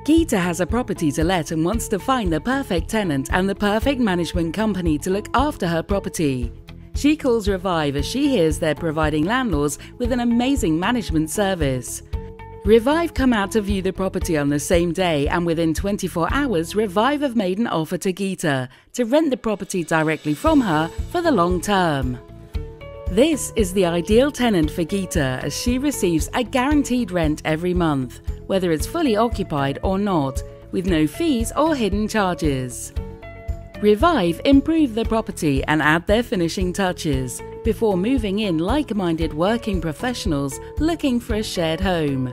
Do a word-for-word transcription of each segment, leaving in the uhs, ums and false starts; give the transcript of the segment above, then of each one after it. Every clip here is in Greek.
Geeta has a property to let and wants to find the perfect tenant and the perfect management company to look after her property. She calls Revive as she hears they're providing landlords with an amazing management service. Revive come out to view the property on the same day, and within twenty-four hours, Revive have made an offer to Geeta to rent the property directly from her for the long term. This is the ideal tenant for Geeta as she receives a guaranteed rent every month, whether it's fully occupied or not, with no fees or hidden charges. Revive improve the property and add their finishing touches before moving in like-minded working professionals looking for a shared home.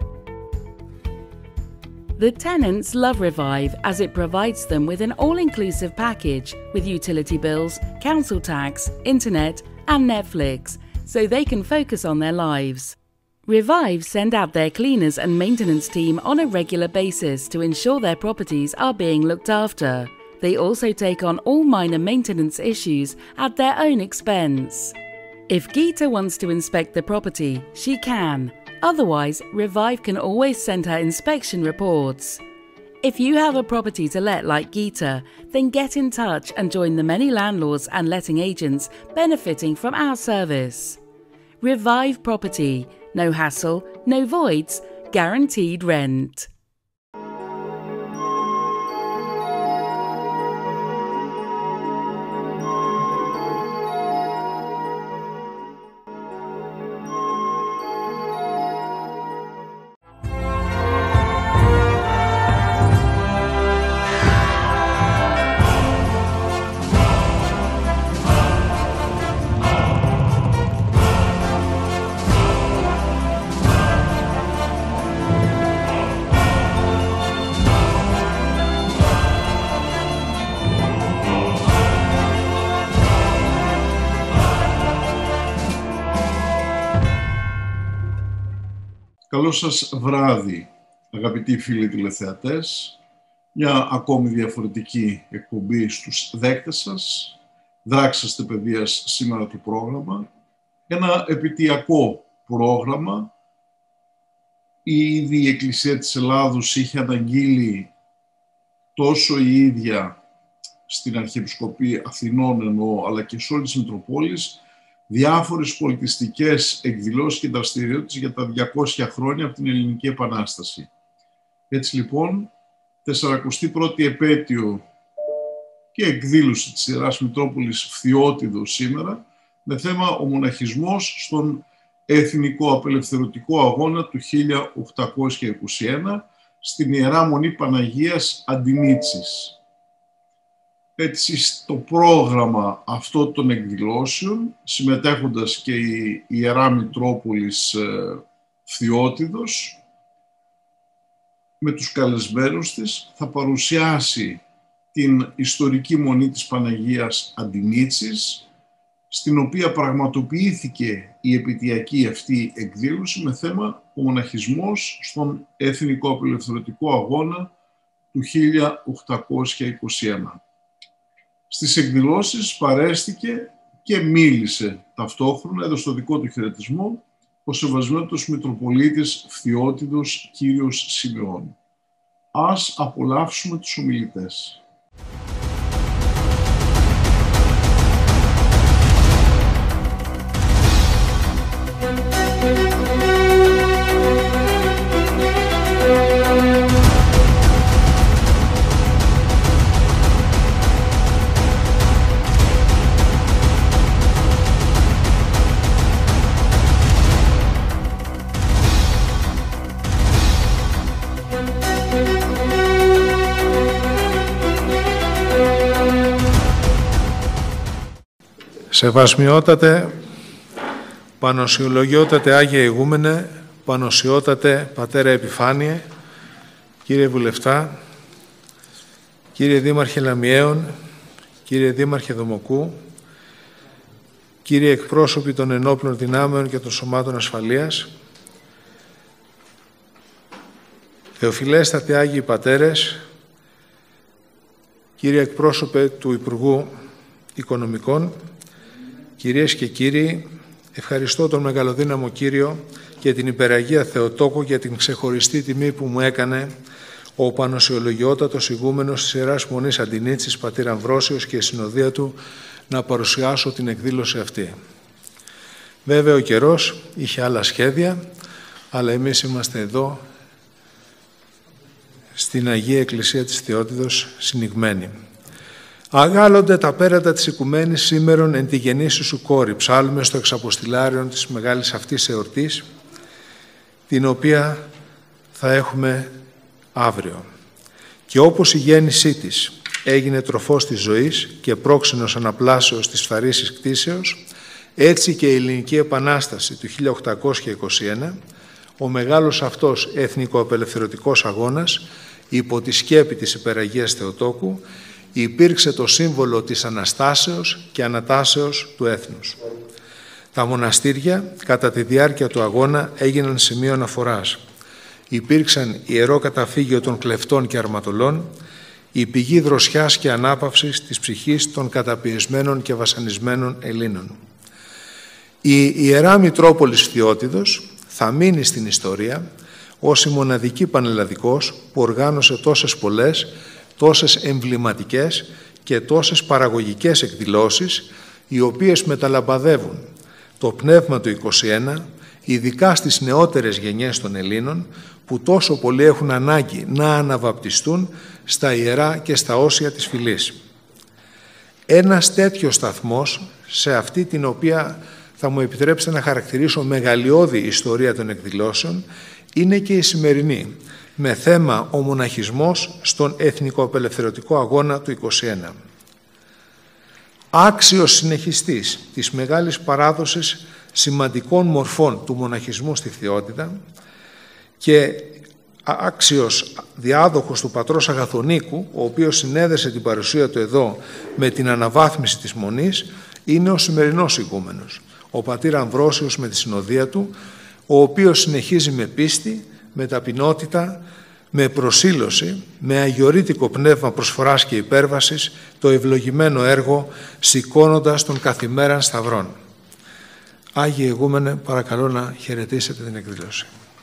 The tenants love Revive as it provides them with an all-inclusive package with utility bills, council tax, internet and Netflix, so they can focus on their lives. Revive send out their cleaners and maintenance team on a regular basis to ensure their properties are being looked after. They also take on all minor maintenance issues at their own expense. If Geeta wants to inspect the property, she can. Otherwise, Revive can always send her inspection reports. If you have a property to let like Geeta, then get in touch and join the many landlords and letting agents benefiting from our service. Revive Property. No hassle, no voids, guaranteed rent. Καλό σας βράδυ, αγαπητοί φίλοι τηλεθεατές. Μια ακόμη διαφορετική εκπομπή στους δέκτες σας. Δράξαστε παιδείας σήμερα το πρόγραμμα. Ένα επαιτειακό πρόγραμμα. Ήδη η Εκκλησία της Ελλάδος είχε αναγγείλει τόσο η ίδια στην Αρχιεπισκοπή Αθηνών εννοώ, αλλά και σε όλες τις Μητροπόλεις, διάφορες πολιτιστικές εκδηλώσεις και δραστηριότητες για τα διακόσια χρόνια από την Ελληνική Επανάσταση. Έτσι λοιπόν, τεσσαρακοστή πρώτη επέτειο και εκδήλωση της Ιεράς Μητρόπολης Φθιώτιδος σήμερα, με θέμα ο μοναχισμός στον Εθνικό Απελευθερωτικό Αγώνα του χίλια οκτακόσια είκοσι ένα στην Ιερά Μονή Παναγίας Αντινίτσης. Έτσι, στο πρόγραμμα αυτό των εκδηλώσεων, συμμετέχοντας και η Ιερά Μητρόπολης Φθιώτιδος, με τους καλεσμένους της, θα παρουσιάσει την ιστορική μονή της Παναγίας Αντινίτσης, στην οποία πραγματοποιήθηκε η επαιτειακή αυτή εκδήλωση με θέμα ο μοναχισμός στον Εθνικό Απελευθερωτικό Αγώνα του χίλια οκτακόσια είκοσι ένα. Στις εκδηλώσεις παρέστηκε και μίλησε ταυτόχρονα, έδωσε το δικό του χαιρετισμό, ο Σεβασμένος Μητροπολίτης Φθιώτιδος κύριος Σιμεών. Ας απολαύσουμε τους ομιλητές. Σεβασμιότατε, πανοσιολογιότατε Άγιε Ηγούμενε, πανοσιότατε Πατέρα Επιφάνιε, κύριε Βουλευτά, κύριε Δήμαρχε Λαμιαίων, κύριε Δήμαρχε Δομοκού, κύριε εκπρόσωποι των ενόπλων δυνάμεων και των σωμάτων ασφαλείας, θεοφιλέστατοι Άγιοι Πατέρες, κύριε εκπρόσωπε του Υπουργού Οικονομικών, κυρίες και κύριοι, ευχαριστώ τον Μεγαλοδύναμο Κύριο και την Υπεραγία Θεοτόκο για την ξεχωριστή τιμή που μου έκανε ο Πανοσιολογιότατος ηγούμενος της Ιεράς Μονής Αντινίτσης, πατήρ Αμβρόσιος, και η συνοδεία του να παρουσιάσω την εκδήλωση αυτή. Βέβαια ο καιρός είχε άλλα σχέδια, αλλά εμείς είμαστε εδώ στην Αγία Εκκλησία της Θεότητος συνηγμένοι. Αγάλλονται τα πέρατα της οικουμένης σήμερον εν τη γεννήσου σου κόρη, ψάλουμε στο εξαποστηλάριον της μεγάλης αυτής εορτής, την οποία θα έχουμε αύριο. Και όπως η γέννησή της έγινε τροφός της ζωής και πρόξενος αναπλάσεως της φαρίσης κτήσεως, έτσι και η Ελληνική Επανάσταση του χίλια οκτακόσια είκοσι ένα, ο μεγάλος αυτός εθνικοαπελευθερωτικός αγώνας, υπό τη σκέπη της Υπεραγίας Θεοτόκου, υπήρξε το σύμβολο της Αναστάσεως και Ανατάσεως του έθνους. Τα μοναστήρια κατά τη διάρκεια του αγώνα έγιναν σημείο αναφοράς. Υπήρξαν ιερό καταφύγιο των κλεφτών και αρματολών, η πηγή δροσιάς και ανάπαυσης της ψυχής των καταπιεσμένων και βασανισμένων Ελλήνων. Η Ιερά Μητρόπολης Θεότητος θα μείνει στην ιστορία ως η μοναδική πανελλαδικός που οργάνωσε τόσες πολλές, τόσες εμβληματικές και τόσες παραγωγικές εκδηλώσεις, οι οποίες μεταλαμπαδεύουν το πνεύμα του είκοσι ένα, ειδικά στις νεότερες γενιές των Ελλήνων, που τόσο πολύ έχουν ανάγκη να αναβαπτιστούν στα ιερά και στα όσια της φυλής. Ένας τέτοιος σταθμός, σε αυτή την οποία θα μου επιτρέψετε να χαρακτηρίσω μεγαλειώδη ιστορία των εκδηλώσεων, είναι και η σημερινή, με θέμα ο μοναχισμός στον εθνικοαπελευθερωτικό αγώνα του είκοσι ένα. Άξιος συνεχιστής της μεγάλης παράδοσης σημαντικών μορφών του μοναχισμού στη Θεότητα και άξιος διάδοχος του πατρός Αγαθονίκου, ο οποίος συνέδεσε την παρουσία του εδώ με την αναβάθμιση της Μονής, είναι ο σημερινός ηγούμενος, ο πατήρ Αμβρόσιος με τη συνοδεία του, ο οποίος συνεχίζει με πίστη, με ταπεινότητα, με προσήλωση, με αγιορείτικο πνεύμα προσφοράς και υπέρβασης, το ευλογημένο έργο, σηκώνοντας τον καθημέραν σταυρών. Άγιε ηγούμενε, παρακαλώ να χαιρετήσετε την εκδήλωση.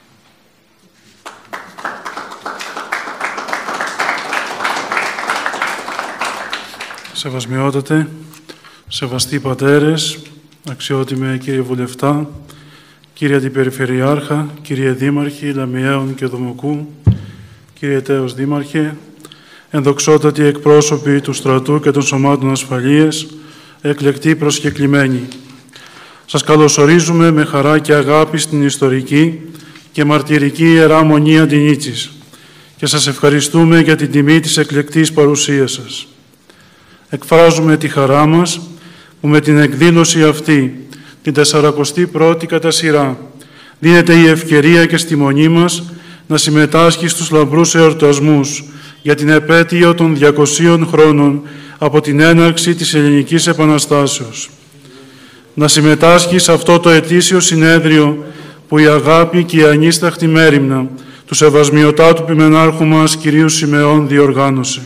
Σεβασμιότατε, σεβαστοί πατέρες, αξιότιμε κύριε Βουλευτά, κύριε Αντιπεριφερειάρχα, κύριε Δήμαρχοι Λαμιαίων και Δομοκού, κύριε Τέος Δήμαρχε, ενδοξότατοι εκπρόσωποι του στρατού και των σωμάτων ασφαλείας, εκλεκτοί προσκεκλημένοι. Σας καλωσορίζουμε με χαρά και αγάπη στην ιστορική και μαρτυρική Ιερά Μονή Αντινίτσης και σας ευχαριστούμε για την τιμή της εκλεκτής παρουσίας σας. Εκφράζουμε τη χαρά μας που με την εκδήλωση αυτή, την τεσσαρακοστή πρώτη κατά σειρά, δίνεται η ευκαιρία και στη Μονή μας να συμμετάσχει στους λαμπρούς εορτασμούς για την επέτειο των διακοσίων χρόνων από την έναρξη της Ελληνικής Επαναστάσεως. Να συμμετάσχει σε αυτό το ετήσιο συνέδριο που η αγάπη και η ανίσταχτη μέριμνα του Σεβασμιωτάτου Ποιμενάρχου μας Κυρίου Σιμεών διοργάνωσε.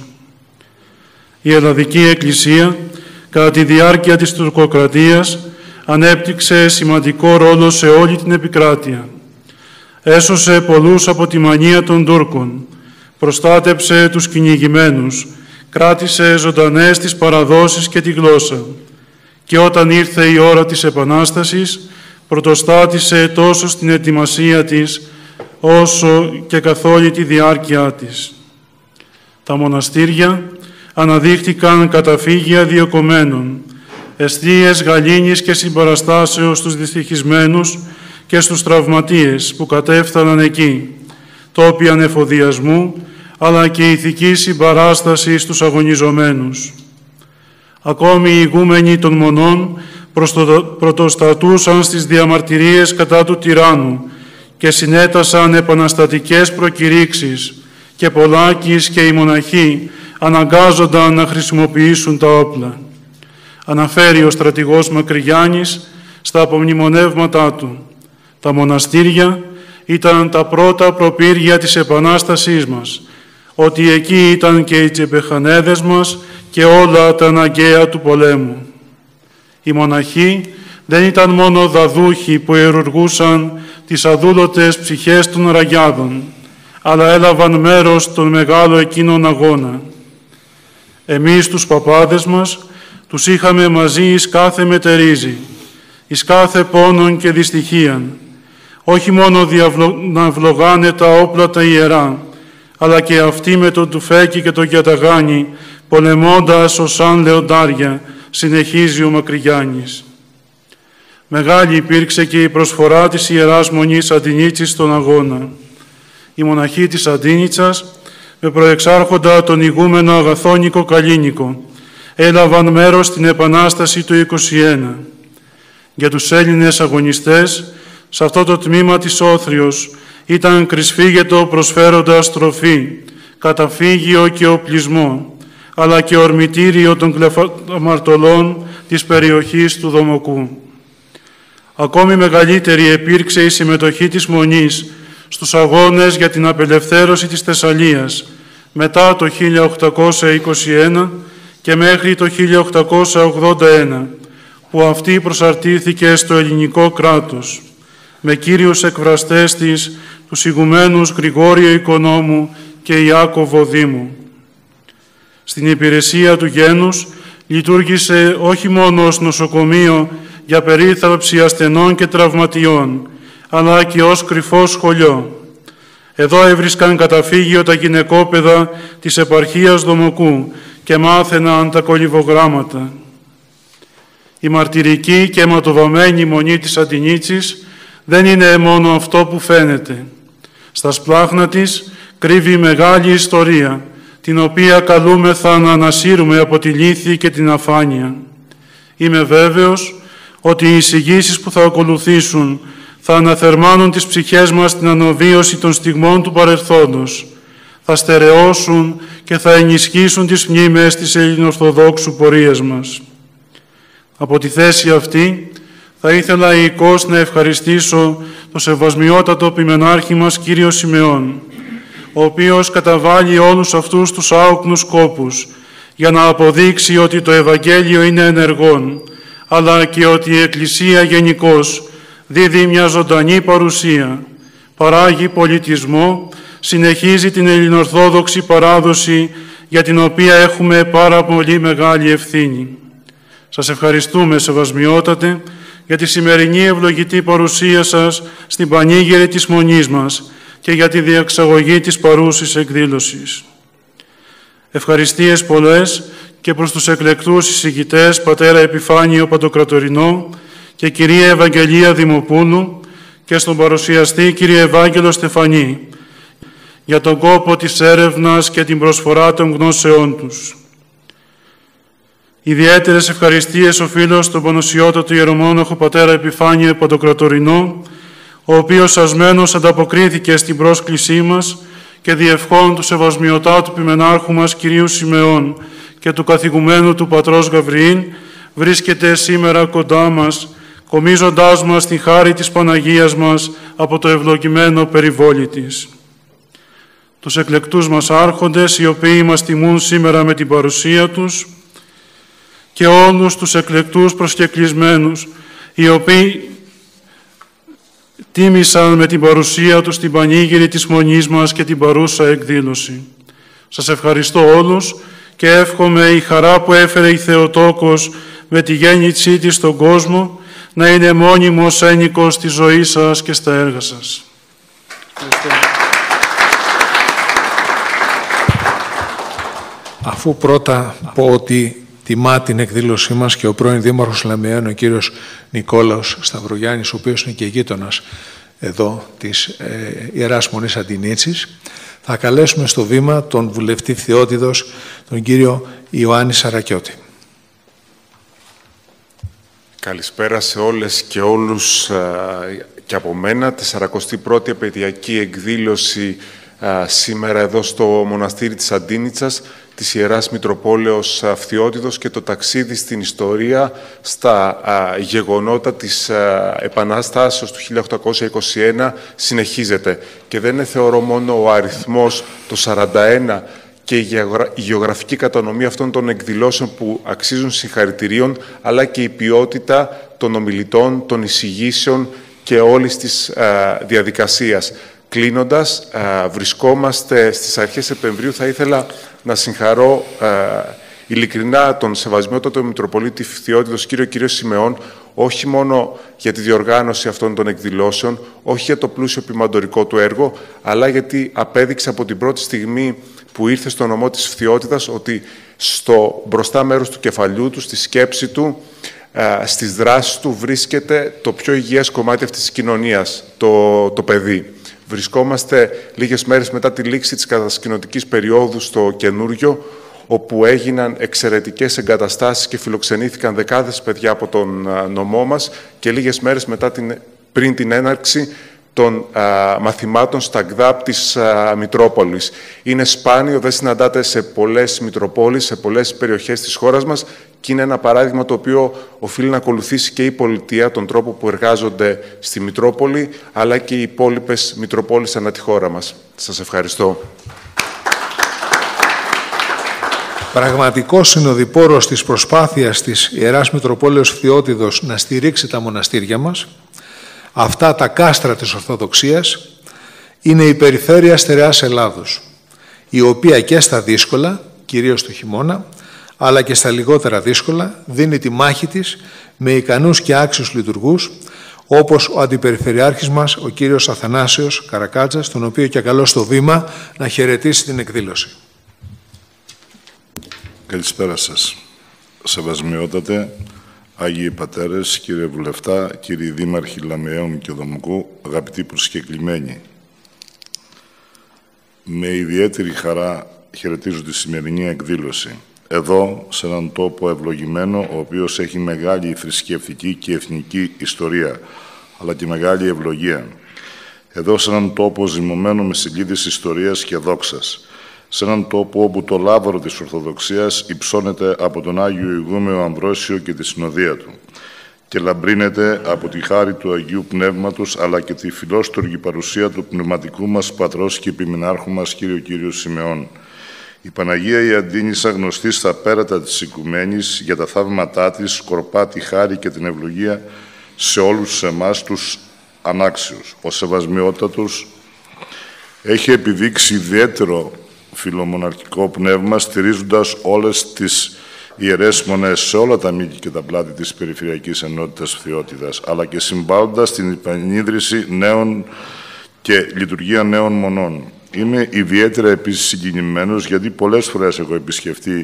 Η Ελλαδική Εκκλησία, κατά τη διάρκεια της τουρκοκρατίας, ανέπτυξε σημαντικό ρόλο σε όλη την επικράτεια. Έσωσε πολλούς από τη μανία των Τούρκων, προστάτεψε τους κυνηγημένους, κράτησε ζωντανές τις παραδόσεις και τη γλώσσα και όταν ήρθε η ώρα της Επανάστασης, πρωτοστάτησε τόσο στην ετοιμασία της, όσο και καθ' όλη τη διάρκεια της. Τα μοναστήρια αναδείχθηκαν καταφύγια διοκομμένων, εστίες γαλήνης και συμπαραστάσεως στους δυστυχισμένους και στους τραυματίες που κατέφθαναν εκεί, τόποι ανεφοδιασμού, αλλά και ηθική συμπαράσταση στους αγωνιζομένους. Ακόμη οι ηγούμενοι των μονών πρωτοστατούσαν στις διαμαρτυρίες κατά του τυράννου και συνέτασαν επαναστατικές προκηρύξεις και πολλάκις και οι μοναχοί αναγκάζονταν να χρησιμοποιήσουν τα όπλα. Αναφέρει ο στρατηγός Μακρυγιάννης στα απομνημονεύματά του. Τα μοναστήρια ήταν τα πρώτα προπύργια της Επανάστασής μας, ότι εκεί ήταν και οι τσεμπεχανέδες μας και όλα τα αναγκαία του πολέμου. Οι μοναχοί δεν ήταν μόνο δαδούχοι που ιερουργούσαν τις αδούλωτες ψυχές των ραγιάδων, αλλά έλαβαν μέρος στον μεγάλο εκείνον αγώνα. Εμείς τους παπάδες μας τους είχαμε μαζί εις κάθε μετερίζει, εις κάθε πόνον και δυστυχίαν, όχι μόνο διαβλο... να ευλογάνε τα όπλα τα ιερά, αλλά και αυτοί με τον τουφέκι και τον γιαταγάνι, πολεμώντας ως σαν λεοντάρια, συνεχίζει ο Μακρυγιάννης. Μεγάλη υπήρξε και η προσφορά της Ιεράς Μονής Αντινίτσης στον αγώνα. Οι μοναχοί της Αντίνιτσας, με προεξάρχοντα τον ηγούμενο Αγαθόνικο Καλίνικο, έλαβαν μέρος στην Επανάσταση του είκοσι ένα. Για τους Έλληνες αγωνιστές, σε αυτό το τμήμα της Όθριος, ήταν κρυσφύγετο προσφέροντας τροφή, καταφύγιο και οπλισμό, αλλά και ορμητήριο των κλεφαμαρτωλών της περιοχής του Δομοκού. Ακόμη μεγαλύτερη επήρξε η συμμετοχή της Μονής στους αγώνες για την απελευθέρωση της Θεσσαλίας μετά το χίλια οκτακόσια είκοσι ένα και μέχρι το χίλια οκτακόσια ογδόντα ένα, που αυτή προσαρτήθηκε στο ελληνικό κράτος, με κύριους εκφραστές της τους ηγουμένους Γρηγόριο Οικονόμου και Ιάκωβο Δήμου. Στην υπηρεσία του γένους λειτουργήσε όχι μόνο ως νοσοκομείο για περίθαλψη ασθενών και τραυματιών, αλλά και ως κρυφό σχολείο. Εδώ έβρισκαν καταφύγιο τα γυναικόπαιδα της επαρχίας Δομοκού και μάθαιναν τα κολυβογράμματα. Η μαρτυρική και αιματοβαμμένη Μονή της Αντινίτσης δεν είναι μόνο αυτό που φαίνεται. Στα σπλάχνα της κρύβει μεγάλη ιστορία, την οποία καλούμεθα να ανασύρουμε από τη λύθη και την αφάνεια. Είμαι βέβαιος ότι οι εισηγήσεις που θα ακολουθήσουν θα αναθερμάνουν τις ψυχές μας στην ανοβίωση των στιγμών του παρελθόντος, θα στερεώσουν και θα ενισχύσουν τις μνήμες της ελληνοορθοδόξου πορείας μας. Από τη θέση αυτή θα ήθελα ιηκώς να ευχαριστήσω το σεβασμιότατο ποιμενάρχη μας κύριο Σιμεών, ο οποίος καταβάλει όλους αυτούς τους άοκνους κόπους για να αποδείξει ότι το Ευαγγέλιο είναι ενεργόν, αλλά και ότι η Εκκλησία γενικώς δίδει μια ζωντανή παρουσία, παράγει πολιτισμό, συνεχίζει την ελληνοορθόδοξη παράδοση για την οποία έχουμε πάρα πολύ μεγάλη ευθύνη. Σας ευχαριστούμε, σεβασμιότατε, για τη σημερινή ευλογητή παρουσία σας στην πανήγυρη της Μονής μας και για τη διεξαγωγή της παρούσης εκδήλωσης. Ευχαριστίες πολλές και προς τους εκλεκτούς εισηγητές πατέρα Επιφάνιο Παντοκρατορινό και κυρία Ευαγγελία Δημοπούλου και στον παρουσιαστή κύριε Ευάγγελο Στεφανή για τον κόπο της έρευνας και την προσφορά των γνώσεών τους. Ιδιαίτερες ευχαριστίες οφείλω στον πανουσιότατο ιερομόναχο πατέρα Επιφάνιο Παντοκρατορινό, ο οποίος ασμένος ανταποκρίθηκε στην πρόσκλησή μας και διευχών του σεβασμιωτάτου ποιμενάρχου μας κυρίου Σιμεών και του καθηγουμένου του πατρός Γαβριήλ, βρίσκεται σήμερα κοντά μας, κομίζοντάς μας τη χάρη της Παναγίας μας από το ευλογημένο περιβόλι της. Τους εκλεκτούς μας άρχοντες, οι οποίοι μας τιμούν σήμερα με την παρουσία τους, και όλους τους εκλεκτούς προσκεκλισμένους, οι οποίοι τίμησαν με την παρουσία τους την πανήγυρη της Μονής μας και την παρούσα εκδήλωση. Σας ευχαριστώ όλους και εύχομαι η χαρά που έφερε η Θεοτόκος με τη γέννησή της στον κόσμο να είναι μόνιμος ένικος στη ζωή σας και στα έργα σας. Ευχαριστώ. Αφού πρώτα πω ότι τιμά την εκδήλωσή μας και ο πρώην Δήμαρχος Λαμιαίων, ο κύριος Νικόλαος Σταυρογιάννης, ο οποίος είναι και γείτονας εδώ της ε, Ιεράς Μονής Αντινίτσης, θα καλέσουμε στο βήμα τον βουλευτή Φθιώτιδος, τον κύριο Ιωάννη Σαρακιώτη. Καλησπέρα σε όλες και όλους και από μένα. Τη σαρακοστή πρώτη επαιτειακή εκδήλωση σήμερα εδώ στο Μοναστήρι της Αντίνιτσας, της Ιεράς Μητροπόλεως Φθιώτιδος, και το ταξίδι στην ιστορία στα α, γεγονότα της α, Επανάστασης του χίλια οκτακόσια είκοσι ένα συνεχίζεται. Και δεν είναι, θεωρώ, μόνο ο αριθμός, το σαράντα ένα, και η γεωγραφική κατανομή αυτών των εκδηλώσεων που αξίζουν συγχαρητηρίων, αλλά και η ποιότητα των ομιλητών, των εισηγήσεων και όλης της α, διαδικασίας. Κλείνοντας, βρισκόμαστε στις αρχές Σεπτεμβρίου. Θα ήθελα να συγχαρώ ειλικρινά τον Σεβασμιότατο Μητροπολίτη Φθιώτιδος κύριο κύριο Σιμεών, όχι μόνο για τη διοργάνωση αυτών των εκδηλώσεων, όχι για το πλούσιο ποιμαντορικό του έργο, αλλά γιατί απέδειξε από την πρώτη στιγμή που ήρθε στο νομό της Φθιώτιδας ότι στο μπροστά μέρος του κεφαλιού του, στη σκέψη του, στις δράσεις του βρίσκεται το πιο υγιές κομμάτι αυτής της κοινωνίας, το, το παιδί. Βρισκόμαστε λίγες μέρες μετά τη λήξη της κατασκηνωτικής περίοδου στο Καινούριο, όπου έγιναν εξαιρετικές εγκαταστάσεις και φιλοξενήθηκαν δεκάδες παιδιά από τον νομό μας και λίγες μέρες μετά την, πριν την έναρξη των α, μαθημάτων στα ΚΔΑΠ της α, Μητρόπολης. Είναι σπάνιο, δεν συναντάται σε πολλές Μητροπόλεις, σε πολλές περιοχές της χώρας μας και είναι ένα παράδειγμα το οποίο οφείλει να ακολουθήσει και η πολιτεία, τον τρόπο που εργάζονται στη Μητρόπολη, αλλά και οι υπόλοιπες Μητροπόλεις ανά τη χώρα μας. Σας ευχαριστώ. Πραγματικός συνοδοιπόρος της προσπάθειας της Ιεράς Μητροπόλεως Φθιώτιδος να στηρίξει τα μοναστήρια μας, αυτά τα κάστρα της Ορθοδοξίας, είναι η Περιφέρεια Στερεάς Ελλάδος, η οποία και στα δύσκολα, κυρίως το χειμώνα, αλλά και στα λιγότερα δύσκολα, δίνει τη μάχη της με ικανούς και άξιους λειτουργούς, όπως ο Αντιπεριφερειάρχης μας, ο κύριος Αθανάσιος Καρακάτσας, τον οποίο και καλώ στο βήμα να χαιρετήσει την εκδήλωση. Καλησπέρα σας. Σεβασμιότατε, Άγιοι Πατέρες, κύριε Βουλευτά, κύριοι Δήμαρχοι Λαμιαίων και Δομοκού, αγαπητοί προσκεκλημένοι. Με ιδιαίτερη χαρά χαιρετίζω τη σημερινή εκδήλωση. Εδώ, σε έναν τόπο ευλογημένο, ο οποίος έχει μεγάλη θρησκευτική και εθνική ιστορία, αλλά και μεγάλη ευλογία. Εδώ, σε έναν τόπο ζυμωμένο με σελίδες ιστορίας και δόξας. Σε έναν τόπο όπου το λάβαρο της Ορθοδοξίας υψώνεται από τον Άγιο Ηγούμενο Αμβρόσιο και τη συνοδεία του και λαμπρύνεται από τη χάρη του Αγίου Πνεύματος, αλλά και τη φιλόστοργη παρουσία του πνευματικού μας πατρός και επιμηνάρχου μας, κύριο κύριο Σιμεών. Η Παναγία η Αντίνισσα, γνωστή στα πέρατα της οικουμένης για τα θαύματά της, σκορπά τη χάρη και την ευλογία σε όλους εμάς τους ανάξιους. Ο Σεβασμιότατος έχει επιδείξει ιδιαίτερο φιλομοναρχικό πνεύμα, στηρίζοντας όλες τις ιερές μονές σε όλα τα μήκη και τα πλάτη της Περιφερειακής Ενότητας Φθιώτιδας, αλλά και συμβάλλοντας την επανίδρυση νέων και λειτουργία νέων μονών. Είμαι ιδιαίτερα επίσης συγκινημένος, γιατί πολλές φορές έχω επισκεφτεί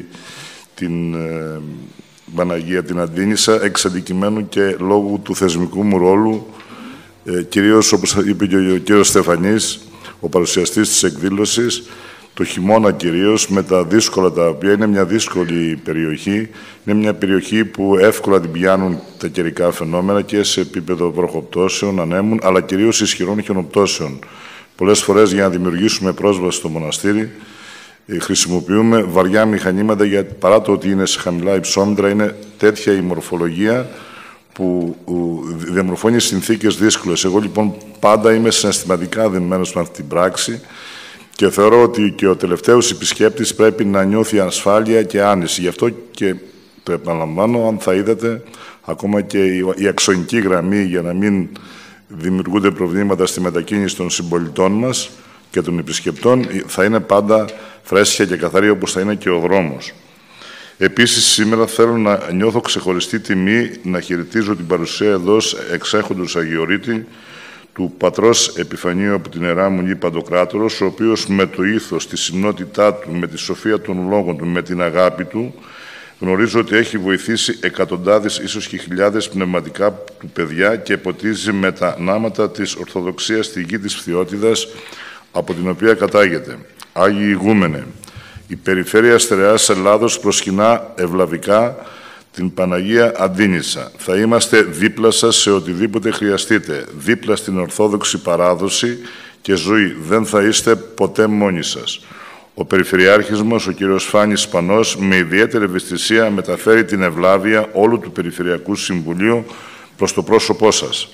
την ε, Παναγία την Αντίνισσα, εξ αντικειμένου και λόγω του θεσμικού μου ρόλου, ε, κυρίως όπως είπε και ο κύριος Στεφανής, ο παρουσιαστής της εκδήλωσης, το χειμώνα κυρίως, με τα δύσκολα τα οποία είναι μια δύσκολη περιοχή. Είναι μια περιοχή που εύκολα την πιάνουν τα καιρικά φαινόμενα και σε επίπεδο βροχοπτώσεων, ανέμων, αλλά κυρίως ισχυρών χιονοπτώσεων. Πολλές φορές για να δημιουργήσουμε πρόσβαση στο μοναστήρι χρησιμοποιούμε βαριά μηχανήματα, γιατί παρά το ότι είναι σε χαμηλά υψόμετρα, είναι τέτοια η μορφολογία που διαμορφώνει συνθήκες δύσκολες. Εγώ λοιπόν πάντα είμαι συναισθηματικά δεμένος με αυτή την πράξη και θεωρώ ότι και ο τελευταίος επισκέπτης πρέπει να νιώθει ασφάλεια και άνεση. Γι' αυτό και το επαναλαμβάνω, αν θα είδατε, ακόμα και η αξονική γραμμή, για να μην δημιουργούνται προβλήματα στη μετακίνηση των συμπολιτών μας και των επισκεπτών, θα είναι πάντα φρέσκια και καθαρή, όπως θα είναι και ο δρόμος. Επίσης, σήμερα θέλω να νιώθω ξεχωριστή τιμή να χαιρετίζω την παρουσία εδώ εξέχοντος Αγιορείτη του πατρός Επιφανίου από την Ιερά Μονή Παντοκράτορος, ο οποίος με το ήθος, τη συμνότητά του, με τη σοφία των λόγων του, με την αγάπη του, γνωρίζω ότι έχει βοηθήσει εκατοντάδες, ίσως και χιλιάδες πνευματικά του παιδιά και ποτίζει με τα νάματα της Ορθοδοξίας στη γη της Φθιώτιδας, από την οποία κατάγεται. Άγιοι Ηγούμενε, η Περιφέρεια Στερεάς Ελλάδος προσκυνά ευλαβικά την Παναγία Αντίνισσα. Θα είμαστε δίπλα σας σε οτιδήποτε χρειαστείτε, δίπλα στην Ορθόδοξη παράδοση και ζωή. Δεν θα είστε ποτέ μόνοι σας. Ο Περιφερειάρχης μας, ο κύριος Φάνης Σπανός, με ιδιαίτερη ευαισθησία μεταφέρει την ευλάβεια όλου του Περιφερειακού Συμβουλίου προς το πρόσωπό σας.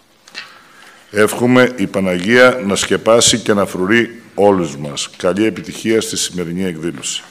Εύχομαι η Παναγία να σκεπάσει και να φρουρεί όλους μας. Καλή επιτυχία στη σημερινή εκδήλωση.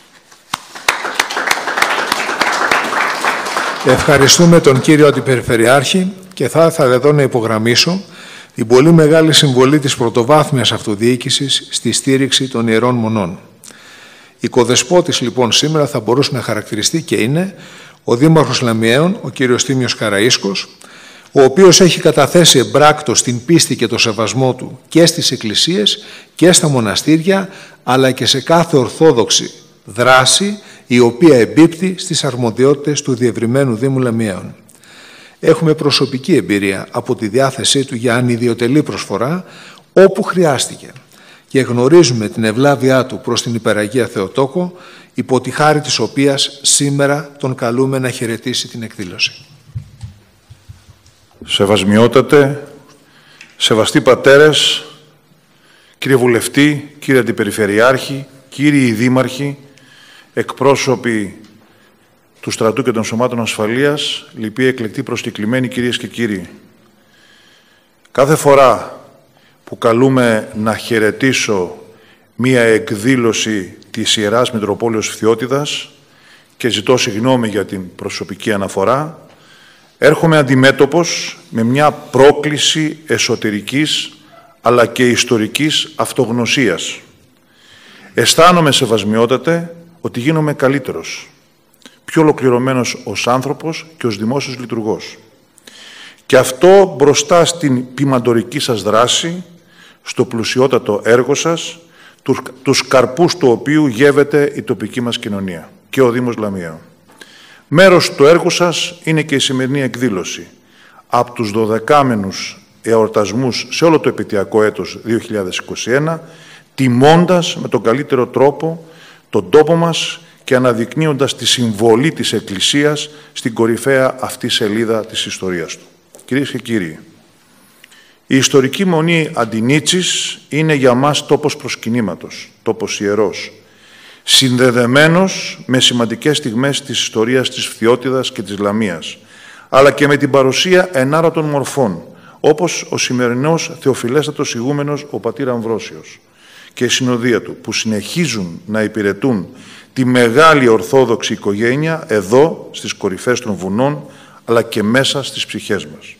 Ευχαριστούμε τον κύριο Αντιπεριφερειάρχη και θα ήθελα εδώ να υπογραμμίσω την πολύ μεγάλη συμβολή της πρωτοβάθμιας αυτοδιοίκησης στη στήριξη των Ιερών Μονών. Οικοδεσπότης λοιπόν σήμερα θα μπορούσε να χαρακτηριστεί και είναι ο Δήμαρχος Λαμιαίων, ο κύριος Τίμιος Καραΐσκος, ο οποίος έχει καταθέσει εμπράκτος την πίστη και το σεβασμό του και στις εκκλησίες και στα μοναστήρια, αλλά και σε κάθε ορθόδοξη δράση η οποία εμπίπτει στις αρμοδιότητες του Διευρυμένου Δήμου Λαμιαίων. Έχουμε προσωπική εμπειρία από τη διάθεσή του για ανιδιοτελή προσφορά όπου χρειάστηκε και γνωρίζουμε την ευλάβειά του προς την Υπεραγία Θεοτόκο, υπό τη χάρη της οποίας σήμερα τον καλούμε να χαιρετήσει την εκδήλωση. Σεβασμιότατε, σεβαστοί πατέρες, κύριε Βουλευτή, κύριε Αντιπεριφερειάρχη, κύριοι Δήμαρχοι, εκπρόσωποι του στρατού και των σωμάτων ασφαλείας, λοιποί εκλεκτοί προσκεκλημένοι κυρίες και κύριοι. Κάθε φορά που καλούμε να χαιρετήσω μία εκδήλωση της Ιεράς Μητροπόλεως Φθιώτιδας και ζητώ συγγνώμη για την προσωπική αναφορά, έρχομαι αντιμέτωπος με μια πρόκληση εσωτερικής αλλά και ιστορικής αυτογνωσίας. Αισθάνομαι, σεβασμιότατε, ότι γίνομαι καλύτερος, πιο ολοκληρωμένος ως άνθρωπος και ως δημόσιος λειτουργός. Και αυτό μπροστά στην ποιμαντορική σας δράση, στο πλουσιότατο έργο σας, τους καρπούς του οποίου γεύεται η τοπική μας κοινωνία και ο Δήμος Λαμιαίων. Μέρος του έργου σας είναι και η σημερινή εκδήλωση. Από τους δωδεκάμενους εορτασμούς σε όλο το επαιτειακό έτος δύο χιλιάδες είκοσι ένα, τιμώντας με τον καλύτερο τρόπο τον τόπο μας και αναδεικνύοντας τη συμβολή της Εκκλησίας στην κορυφαία αυτή σελίδα της ιστορίας του. Κυρίες και κύριοι, η ιστορική μονή Αντινίτσης είναι για μας τόπος προσκυνήματος, τόπος ιερός, συνδεδεμένος με σημαντικές στιγμές της ιστορίας της Φθιώτιδας και της Λαμίας, αλλά και με την παρουσία ενάρωτων μορφών, όπως ο σημερινός θεοφιλέστατος ηγούμενος ο πατήρ Αμβρόσιος και η συνοδεία του, που συνεχίζουν να υπηρετούν τη μεγάλη ορθόδοξη οικογένεια εδώ, στις κορυφές των βουνών, αλλά και μέσα στις ψυχές μας.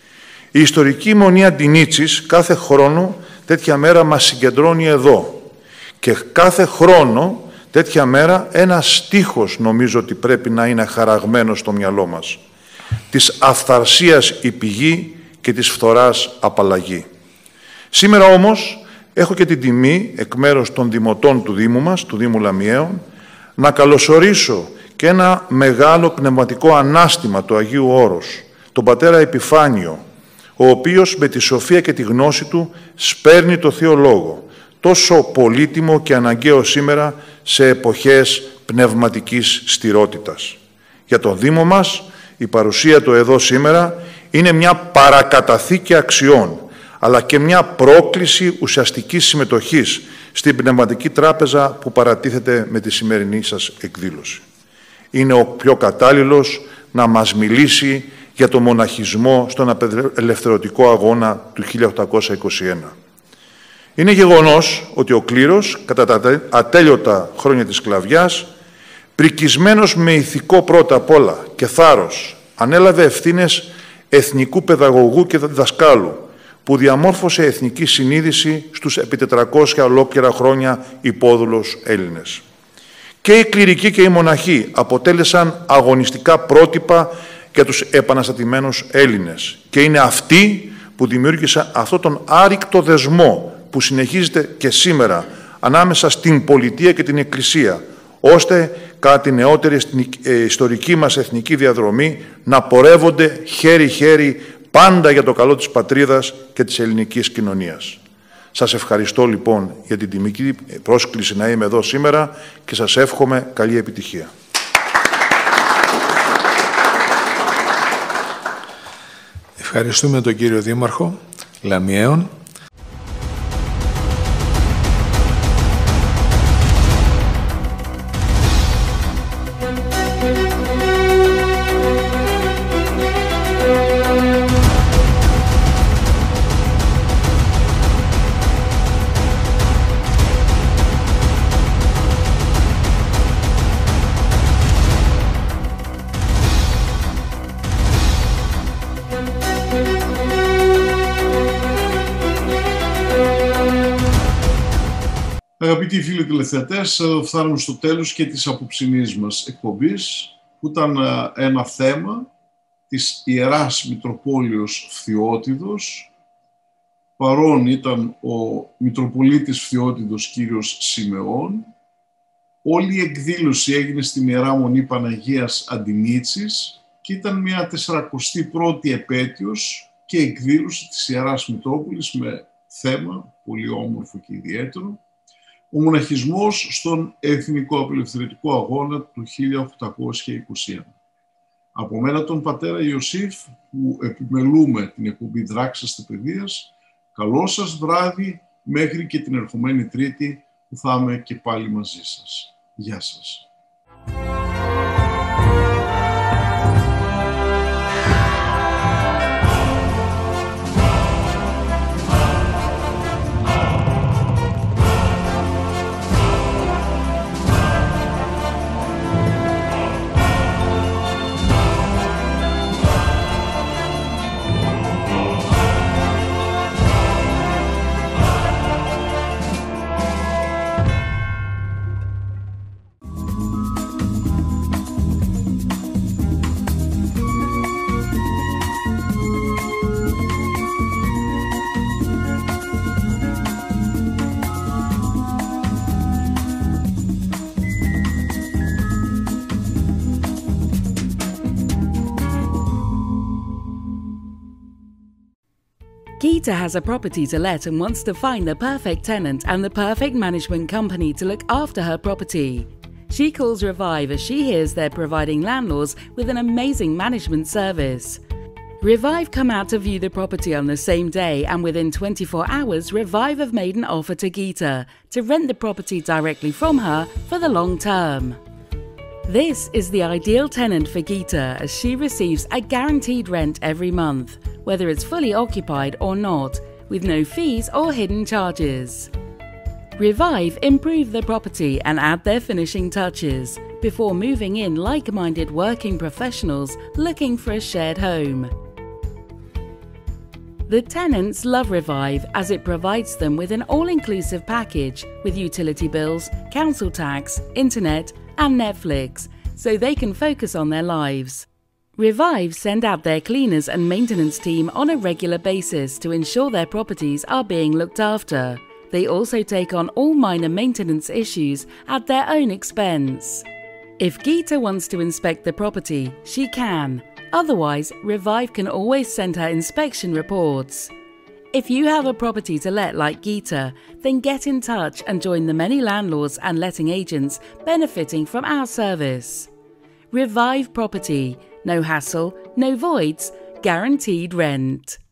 Η ιστορική μονή Αντινίτσης κάθε χρόνο τέτοια μέρα μας συγκεντρώνει εδώ και κάθε χρόνο τέτοια μέρα ένας στίχος νομίζω ότι πρέπει να είναι χαραγμένος στο μυαλό μας. Της αυθαρσίας η πηγή και της φθοράς απαλλαγή. Σήμερα όμως έχω και την τιμή εκ μέρους των δημοτών του Δήμου μας, του Δήμου Λαμιαίων, να καλωσορίσω και ένα μεγάλο πνευματικό ανάστημα του Αγίου Όρος, τον πατέρα Επιφάνιο, ο οποίος με τη σοφία και τη γνώση του σπέρνει το Θείο Λόγο, τόσο πολύτιμο και αναγκαίο σήμερα σε εποχές πνευματικής στηρότητας. Για τον Δήμο μας, η παρουσία του εδώ σήμερα είναι μια παρακαταθήκη αξιών, αλλά και μια πρόκληση ουσιαστικής συμμετοχής στην Πνευματική Τράπεζα που παρατίθεται με τη σημερινή σας εκδήλωση. Είναι ο πιο κατάλληλος να μας μιλήσει για το μοναχισμό στον απελευθερωτικό αγώνα του χίλια οκτακόσια είκοσι ένα. Είναι γεγονός ότι ο κλήρος, κατά τα ατέλειωτα χρόνια της σκλαβιάς, πρικισμένος με ηθικό πρώτα απ' όλα και θάρρος, ανέλαβε ευθύνες εθνικού παιδαγωγού και δασκάλου, που διαμόρφωσε εθνική συνείδηση στους επί τετρακόσια ολόκληρα χρόνια υπόδουλους Έλληνες. Και οι κληρικοί και οι μοναχοί αποτέλεσαν αγωνιστικά πρότυπα για τους επαναστατημένους Έλληνες και είναι αυτοί που δημιούργησαν αυτόν τον άρρηκτο δεσμό που συνεχίζεται και σήμερα ανάμεσα στην πολιτεία και την Εκκλησία, ώστε κατά τη νεότερη ιστορική μας εθνική διαδρομή να πορεύονται χέρι-χέρι πάντα για το καλό της πατρίδας και της ελληνικής κοινωνίας. Σας ευχαριστώ λοιπόν για την τιμική πρόσκληση να είμαι εδώ σήμερα και σας εύχομαι καλή επιτυχία. Ευχαριστούμε τον κύριο Δήμαρχο Λαμιαίων. Αγαπητοί φίλοι τηλεθεατές, φτάνουμε στο τέλος και της απόψινής μας εκπομπής, που ήταν ένα θέμα της Ιεράς Μητροπόλεως Φθιώτιδος. Παρόν ήταν ο Μητροπολίτης Φθιώτιδος κύριος Σιμεών. Όλη η εκδήλωση έγινε στην Ιερά Μονή Παναγίας Αντινίτσης και ήταν μια τεσσαρακοστή πρώτη επέτειος και εκδήλωση της Ιεράς Μητρόπολης με θέμα πολύ όμορφο και ιδιαίτερο, ο μοναχισμός στον Εθνικό Απελευθερωτικό Αγώνα του χίλια οκτακόσια είκοσι ένα. Από μένα τον πατέρα Ιωσήφ, που επιμελούμε την εκπομπή Δράξαστε Παιδείας, καλό σας βράδυ μέχρι και την ερχομένη Τρίτη που θα είμαι και πάλι μαζί σας. Γεια σας. Gita has a property to let and wants to find the perfect tenant and the perfect management company to look after her property. She calls Revive as she hears they're providing landlords with an amazing management service. Revive come out to view the property on the same day, and within twenty-four hours Revive have made an offer to Gita to rent the property directly from her for the long term. This is the ideal tenant for Gita as she receives a guaranteed rent every month, whether it's fully occupied or not, with no fees or hidden charges. Revive improve the property and add their finishing touches before moving in like-minded working professionals looking for a shared home. The tenants love Revive as it provides them with an all-inclusive package with utility bills, council tax, internet and Netflix, so they can focus on their lives. Revive send out their cleaners and maintenance team on a regular basis to ensure their properties are being looked after. They also take on all minor maintenance issues at their own expense. If Gita wants to inspect the property, she can. Otherwise, Revive can always send her inspection reports. If you have a property to let like Gita, then get in touch and join the many landlords and letting agents benefiting from our service. Revive Property. No hassle, no voids, guaranteed rent.